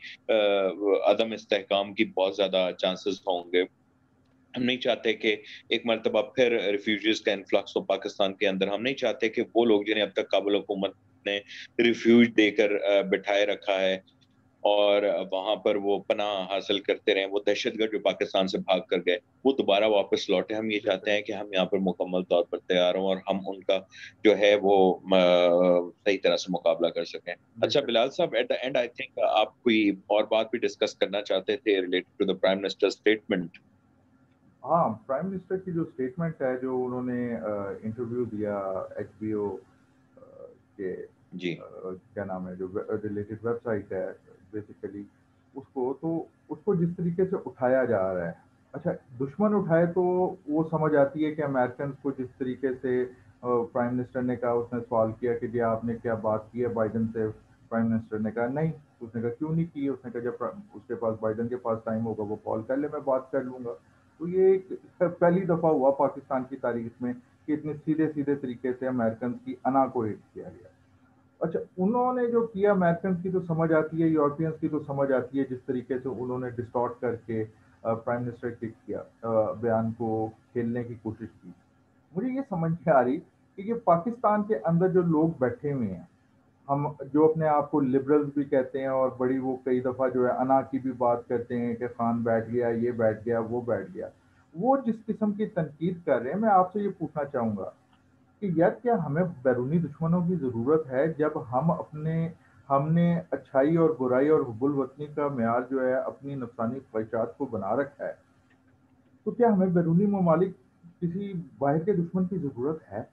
عدم استحکام کی بہت زیادہ چانسز ہوں گے۔ ہم نہیں چاہتے کہ ایک مرتبہ پھر ریفیوجیز کا انفلکس ہو پاکستان کے اندر، ہم نہیں چاہتے کہ وہ لوگ جنہیں اب تک کابل حکومت نے ریفیوج دے کر بٹھائے رکھا ہے اور وہاں پر وہ پناہ حاصل کرتے رہے. وہ دہشت گرد جو پاکستان سے بھاگ کر گئے وہ دوبارہ واپس لوٹے. ہم یہ چاہتے ہیں کہ ہم یہاں پر مکمل طور پر تیار ہوں اور ہم ان کا جو ہے وہ صحیح طرح سے مقابلہ کر سکیں. اچھا Bilal sahab, at the end I think آپ کوئی اور بات بھی ڈسکس کرنا چاہتے تھے related to the prime minister statement. ہاں, پرائم منسٹر کی جو اسٹیٹمنٹ ہے جو انہوں نے انٹرویو دیا ایچ بی او کے جی کیا نام ہے جو ریلیٹڈ ویب سائٹ ہے بیسیکلی اس کو, تو اس کو جس طریقے سے اٹھایا جا رہا ہے, اچھا دشمن اٹھائے تو وہ سمجھ آتی ہے کہ امریکنز کو جس طریقے سے پرائم منسٹر نے کہا, اس نے سوال کیا کہ جی آپ نے کیا بات کی ہے بائیڈن سے, پرائم منسٹر نے کہا نہیں. اس نے کہا کیوں نہیں کی؟ اس نے کہا جب اس کے پاس بائیڈن کے پاس ٹائم ہوگا وہ کال کر لے, میں بات کر لوں گا. تو یہ ایک پہلی دفعہ ہوا پاکستان کی تاریخ میں کہ اتنے سیدھے سیدھے طریقے سے امریکنز کی انا کو ہٹ کیا گیا. اچھا انہوں نے جو کیا امریکنز کی تو سمجھ آتی ہے, یورپینس کی تو سمجھ آتی ہے جس طریقے سے انہوں نے ڈسٹارٹ کر کے پرائم منسٹر کے کیا بیان کو کھیلنے کی کوشش کی. مجھے یہ سمجھ نہیں آ رہی کہ یہ پاکستان کے اندر جو لوگ بیٹھے ہوئے ہیں, ہم جو اپنے آپ کو لبرلز بھی کہتے ہیں اور بڑی وہ کئی دفعہ جو ہے انا کی بھی بات کرتے ہیں کہ خان بیٹھ گیا, یہ بیٹھ گیا, وہ بیٹھ گیا, وہ جس قسم کی تنقید کر رہے ہیں, میں آپ سے یہ پوچھنا چاہوں گا کہ یار کیا ہمیں بیرونی دشمنوں کی ضرورت ہے جب ہم اپنے ہم نے اچھائی اور برائی اور حب الوطنی کا معیار جو ہے اپنی نفسانی خواہشات کو بنا رکھا ہے, تو کیا ہمیں بیرونی ممالک کسی باہر کے دشمن کی ضرورت ہے؟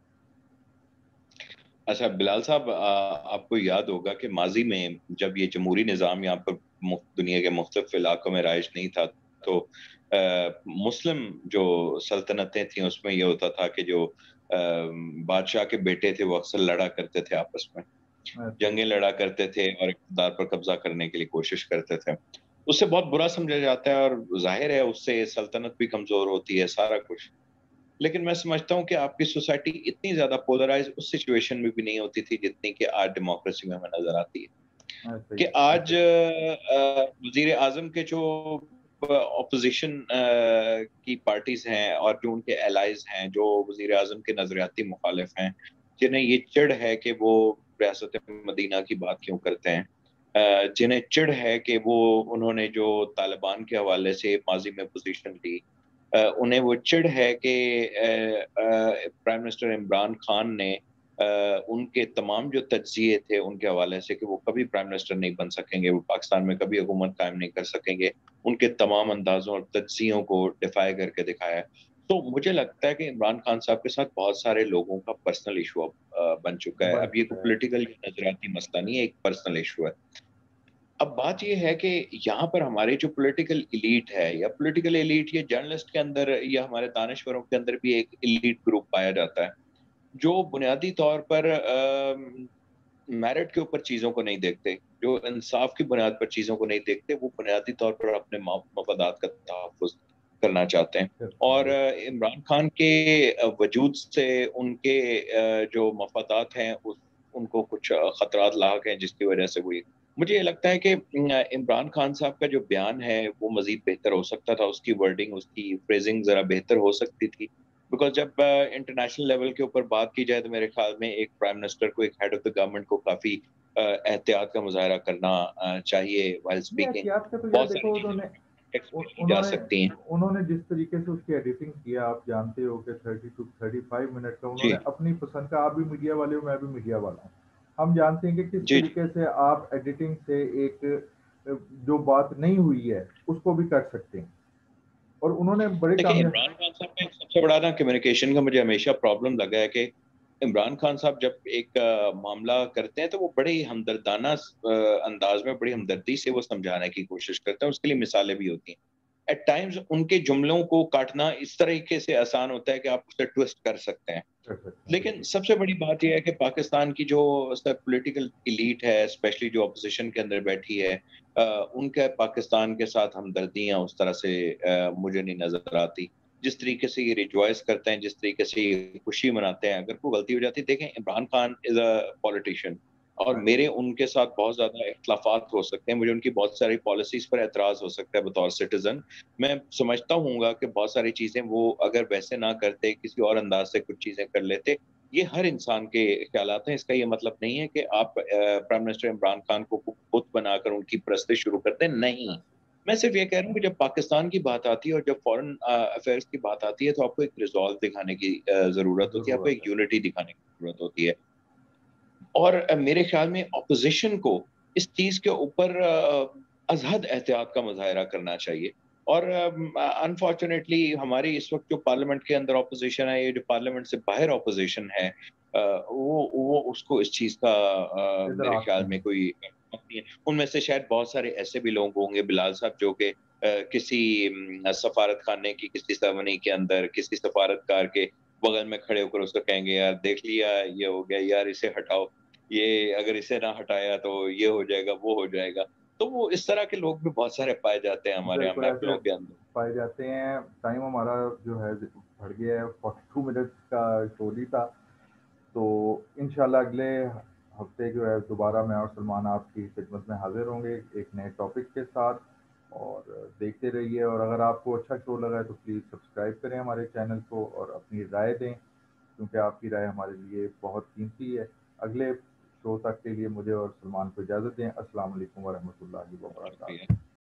اچھا بلال صاحب, آپ کو یاد ہوگا کہ ماضی میں جب یہ جمہوری نظام یہاں پر دنیا کے مختلف علاقوں میں رائج نہیں تھا تو مسلم جو سلطنتیں تھیں اس میں یہ ہوتا تھا کہ جو بادشاہ کے بیٹے تھے وہ اکثر لڑا کرتے تھے, آپس میں جنگیں لڑا کرتے تھے اور اقتدار پر قبضہ کرنے کے لیے کوشش کرتے تھے. اس سے بہت برا سمجھا جاتا ہے اور ظاہر ہے اس سے سلطنت بھی کمزور ہوتی ہے, سارا کچھ. لیکن میں سمجھتا ہوں کہ آپ کی سوسائٹی اتنی زیادہ پولرائز اس سچویشن میں بھی نہیں ہوتی تھی جتنی کہ آج ڈیموکریسی میں ہمیں نظر آتی ہے. کہ آج وزیر اعظم کے جو اپوزیشن کی پارٹیز ہیں اور جو ان کے الائز ہیں جو وزیر اعظم کے نظریاتی مخالف ہیں, جنہیں یہ چڑ ہے کہ وہ ریاست مدینہ کی بات کیوں کرتے ہیں, جنہیں چڑ ہے کہ وہ انہوں نے جو طالبان کے حوالے سے ماضی میں پوزیشن لی, انہیں وہ چڑ ہے کہ پرائم منسٹر عمران خان نے ان کے تمام جو تجزیے تھے ان کے حوالے سے کہ وہ کبھی پرائم منسٹر نہیں بن سکیں گے, وہ پاکستان میں کبھی حکومت قائم نہیں کر سکیں گے, ان کے تمام اندازوں اور تجزیوں کو ڈیفائی کر کے دکھایا. تو مجھے لگتا ہے کہ عمران خان صاحب کے ساتھ بہت سارے لوگوں کا پرسنل ایشو بن چکا ہے. اب یہ کوئی پولیٹیکل نظریاتی مسئلہ نہیں ہے, ایک پرسنل ایشو ہے. اب بات یہ ہے کہ یہاں پر ہمارے جو پولیٹیکل ایلیٹ ہے یا پولیٹیکل ایلیٹ یا جرنلسٹ کے اندر یا ہمارے دانشوروں کے اندر بھی ایک ایلیٹ گروپ پایا جاتا ہے جو بنیادی طور پر میرٹ کے اوپر چیزوں کو نہیں دیکھتے, جو انصاف کی بنیاد پر چیزوں کو نہیں دیکھتے, وہ بنیادی طور پر اپنے مفادات کا تحفظ کرنا چاہتے ہیں. اور عمران خان کے وجود سے ان کے جو مفادات ہیں ان کو کچھ خطرات لاحق ہیں جس کی وجہ سے وہ, مجھے یہ لگتا ہے کہ عمران خان صاحب کا جو بیان ہے وہ مزید بہتر ہو سکتا تھا, اس کی ورڈنگ, اس کی فریزنگ ذرا بہتر ہو سکتی تھی. بیکاز جب انٹرنیشنل لیول کے اوپر بات کی جائے تو میرے خیال میں ایک پرائم منسٹر کو, ایک ہیڈ آف دا گورنمنٹ کو کافی احتیاط کا مظاہرہ کرنا چاہیے وائل اسپیکنگ. بہت ساری چیزیں جا سکتی ہیں. انہوں نے جس طریقے سے اس کی ایڈیٹنگ کیا, آپ جانتے ہو کہ thirty two thirty five minute کا, انہوں نے اپنی پسند کا, آپ بھی میڈیا والے ہو میں بھی میڈیا والا ہوں, ہم جانتے ہیں کہ کس طریقے سے آپ ایڈیٹنگ سے ایک جو بات نہیں ہوئی ہے اس کو بھی کر سکتے ہیں, اور انہوں نے بڑے دیکھیں عمران خان صاحب کا سب سے بڑا نا کمیونیکیشن کا مجھے ہمیشہ پرابلم لگا ہے کہ عمران خان صاحب جب ایک معاملہ کرتے ہیں تو وہ بڑے ہی ہمدردانہ انداز میں, بڑی ہمدردی سے وہ سمجھانے کی کوشش کرتے ہیں. اس کے لیے مثالیں بھی ہوتی ہیں. ایٹ ٹائمز ان کے جملوں کو کاٹنا اس طریقے سے آسان ہوتا ہے کہ آپ اسے ٹویسٹ کر سکتے ہیں. لیکن سب سے بڑی بات یہ ہے کہ پاکستان کی جو پولیٹیکل ایلیٹ ہے, اسپیشلی جو اپوزیشن کے اندر بیٹھی ہے, ان کے پاکستان کے ساتھ ہمدردیاں اس طرح سے مجھے نہیں نظر آتی. جس طریقے سے یہ ریجوائز کرتے ہیں, جس طریقے سے یہ خوشی مناتے ہیں, اگر کوئی غلطی ہو جاتی ہے, دیکھیں Imran Khan is a politician اور میرے ان کے ساتھ بہت زیادہ اختلافات ہو سکتے ہیں, مجھے ان کی بہت ساری پالیسیز پر اعتراض ہو سکتا ہے بطور سٹیزن. میں سمجھتا ہوں گا کہ بہت ساری چیزیں وہ اگر ویسے نہ کرتے, کسی اور انداز سے کچھ چیزیں کر لیتے, یہ ہر انسان کے خیالات ہیں. اس کا یہ مطلب نہیں ہے کہ آپ پرائم منسٹر عمران خان کو بت بنا کر ان کی پرستش شروع کر دیں. نہیں, میں صرف یہ کہہ رہا ہوں کہ جب پاکستان کی بات آتی ہے اور جب فورن افیئرس کی بات آتی ہے تو آپ کو ایک ریزالو دکھانے کی ضرورت ہوتی ہے, آپ کو ایک یونٹی دکھانے کی ضرورت ہوتی ہے. اور میرے خیال میں اپوزیشن کو اس چیز کے اوپر ازحد احتیاط کا مظاہرہ کرنا چاہیے. اور انفارچونیٹلی ہماری اس وقت جو پارلیمنٹ کے اندر اپوزیشن ہے, یہ جو پارلیمنٹ سے باہر اپوزیشن ہے, وہ وہ اس کو اس چیز کا میرے خیال میں کوئی نہیں ہے. ان میں سے شاید بہت سارے ایسے بھی لوگ ہوں گے بلال صاحب جو کہ کسی سفارت خانے کی کسی سرمنی کے اندر کسی سفارتکار کے بغل میں کھڑے ہو کر اس کو کہیں گے یار دیکھ لیا یہ ہو گیا, یار اسے ہٹاؤ, یہ اگر اسے نہ ہٹایا تو یہ ہو جائے گا وہ ہو جائے گا. تو وہ اس طرح کے لوگ بھی بہت سارے پائے جاتے ہیں ہمارے یہاں محفلوں کے اندر پائے جاتے ہیں. ٹائم ہمارا جو ہے بڑھ گیا ہے, فورٹی ٹو منٹس کا شو ہی تھا. تو انشاءاللہ اگلے ہفتے جو ہے دوبارہ میں اور سلمان آپ کی خدمت میں حاضر ہوں گے ایک نئے ٹاپک کے ساتھ. اور دیکھتے رہیے, اور اگر آپ کو اچھا شو لگا ہے تو پلیز سبسکرائب کریں ہمارے چینل کو اور اپنی رائے دیں, کیونکہ آپ کی رائے ہمارے لیے بہت قیمتی ہے. اگلے شو تک کے لیے مجھے اور سلمان کو اجازت دیں. السلام علیکم ورحمۃ اللہ وبرکاتہ.